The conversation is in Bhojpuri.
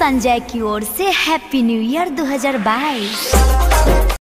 संजय की ओर से हैप्पी न्यू ईयर 2022।